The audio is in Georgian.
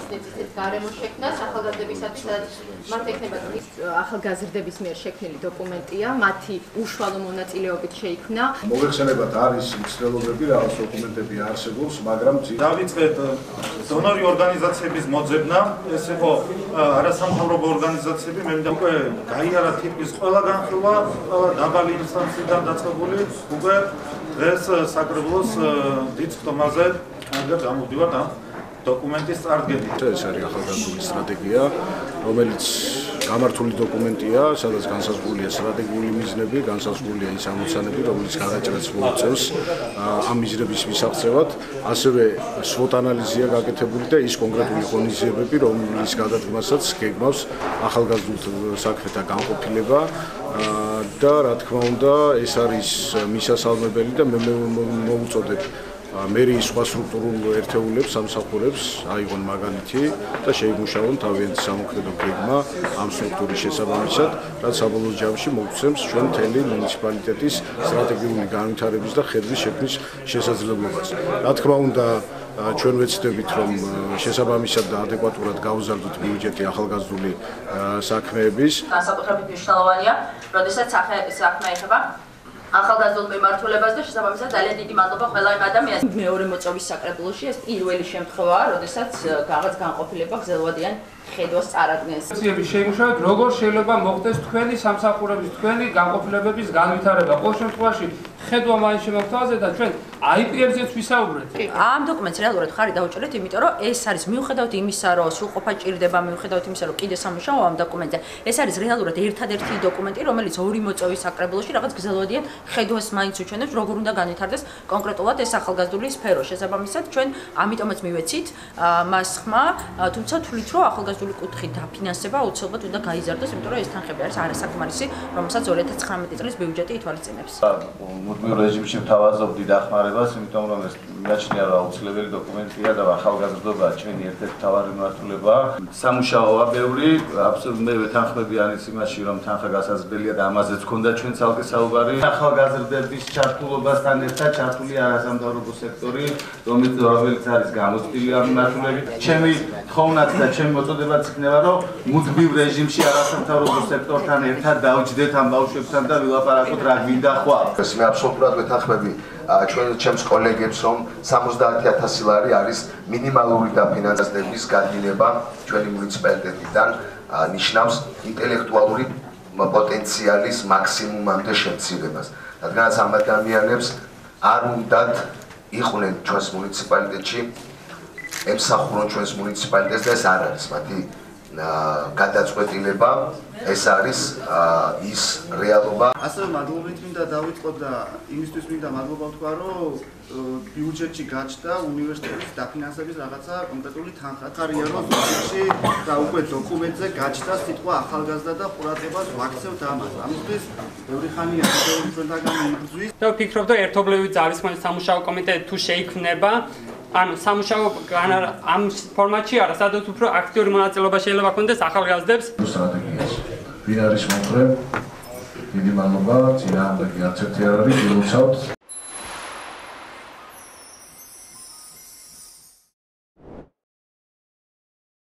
მოახსნით ისეთ გარემოს შექმნას ახალგაზრდებისათვის, სადაც მათ ექნება ახალგაზრდების მიერ შექმნილი დოკუმენტია, მათი უშუალო მონაწილეობით შეიქმნა. მოგეხსენებათ არის მცდელობები, რაღაც დოკუმენტები არსებობს, მაგრამ დავიწყეთ დონორი ორგანიზაციების მოძებნა, ეს იყო არასამთავრობო ორგანიზაციები, მე მინდა უკვე გაიარა თითქმის ყველა განხილვა, ყველა დაბალი ინსტანციიდან დაწყებული, უკვე დღეს საკრებულოს დიდ ხტომაზე გამოვდივართ ამ დოკუმენტის წარდგენით. ეს არის ახალგაზრდული სტრატეგია, რომელიც გამართული დოკუმენტია, სადაც განსაზღვრულია სტრატეგიული მიზნები, განსაზღვრულია ის ამოცანები, რომელიც გადაჭრას მოუწევს ამ მიზნების მისაღწევად, ასევე SWOT ანალიზია გაკეთებული და ის კონკრეტული ღონისძიებები, რომლის გადადგმასაც გეგმავს ახალგაზრდულ საქმეთა განყოფილება და რა თქმა უნდა, ეს არის მისასალმებელი და მე მოვუწოდებ მერიის სხვა სტრუქტურულ ერთეულებს, სამსახურებს აიღონ მაგალითი და შეიმუშაონ თავიანთი სამოქმედო გეგმა ამ სტრუქტურის შესაბამისად, რაც საბოლოო ჯამში მოგცემს ჩვენ მთელი მუნიციპალიტეტის სტრატეგიული განვითარების და ხედვის შექმნის შესაძლებლობას. რა თქმა უნდა, ჩვენ ვეცდებით, რომ შესაბამისად და ადეკვატურად გავზარდოთ ბიუჯეტი ახალგაზრდული საქმეების. განსაკუთრებით მნიშვნელოვანია, როდესაც საქმე ეხება ახალგაზრდულ მიმართულებას და შესაბამისად ძალიან დიდი მადლობა ყველა იმ ადამიანს. მეორე მოწვევის საკრებულოში ეს პირველი შემთხვევაა, როდესაც რაღაც განყოფილება გრძელვადიან ხედვას წარადგენს. შეიმუშავეთ, როგორ შეიძლება მოხდეს თქვენი სამსახურების, თქვენი განყოფილებების განვითარება. ყოველ შემთხვევაში ხედვა მაინც შემოგთავაზე და ჩვენ IP-ებზეც ვისაუბრეთ. ამ დოკუმენტს რეალურად ხარი დავუჭერეთ, იმიტომ რომ ეს არის მიუხედავად იმისა, რომ სრულყოფა ჭირდება, მიუხედავად იმისა, რომ კიდე სამუშაო ამ დოკუმენტზე, ეს არის რეალურად ერთადერთი დოკუმენტი, რომელიც ორი მოწვევის საკრებულოში რაღაც გრძელვადიან ხედვას მაინც უჩვენებს, როგორ უნდა განვითარდეს კონკრეტულად ეს ახალგაზრდული სფერო. შესაბამისად, ჩვენ ამიტომაც მივეცით მას ხმა, თუმცა თვლით, რომ ახალგაზრდული კუთხით დაფინანსება აუცილებლად უნდა გაიზარდოს, იმიტომ რომ ეს თანხები არის არასაკმარისი, რომელსაც 2019 წლის ბიუჯეტი ითვალისწინებს. მუდმივ რეჟიმში ვთავაზობდი დახმარებას, იმიტომ რომ ეს მიაჩნია რომ აუცილებელი დოკუმენტია და ახალგაზრდობა ჩვენი ერთ-ერთი მთავარი მიმართულებაა. სამუშაოა ბევრი, აბსოლუტურად მე ვეთანხმები არის იმაში, რომ თანხა გასაზრდელია და ამაზეც ქონდა ჩვენ ცალკე საუბარი. ახალგაზრდების ჩართულობასთან ერთად ჩართულია არასამთავრობო სექტორი, რომელიც არის გამოცდილი ამ მიმართულებით. ჩემი თხოვნაც და ჩემი მოწოდებაც იქნება, რომ მუდმივ რეჟიმში არასამთავრობო სექტორთან ერთად დავჯდეთ ამ ბავშვებთან და ვილაპარაკოთ რა გვინდა ხვალ. მე აბსოლუტურად ვეთანხმები ჩემს კოლეგებს, რომ 70,000 ლარი არის მინიმალური დაფინანსების გადინება ჩვენი მუნიციპალიტეტიდან, ნიშნავს ინტელექტუალური პოტენციალის მაქსიმუმამდე შემცირებას. რადგანაც ამ ადამიანებს არ უნდათ იყვნენ ჩვენს მუნიციპალიტეტში, ემსახურონ ჩვენს მუნიციპალიტეტს და ეს არ არის მათი გადაწყვეტილება, ეს არის ის რეალობა. ასევე მადლობით მინდა დავიწყოთ და იმისთვის მინდა მადლობა ვთქვა, რომ ბიუჯეტში გაჩნდა უნივერსიტეტის დაფინანსების რაღაცა კონკრეტული თანხა. ხარია რომ ბიუჯეტში და უკვე დოკუმენტზე გაჩნდა სიტყვა ახალგაზრდა და ყურადღებას ვაქცევთ ამას. ამისთვის ბევრი ხანია ჩვენთაგან იბრძვის. და ვფიქრობ, რომ ერთობლივი ძალისხმევის სამუშაო კომიტეტი თუ შეიქმნება, ანუ სამუშაო ამ ფორმატში არა, სადაც უფრო აქტიური მონაწილეობა შეიძლება ქონდეს ახალგაზრდებს სტრატეგიაში. ვინ არის მომხრე? დიდი მადლობა, წინააღმდეგი არც ერთი არ არის, გილოცავთ.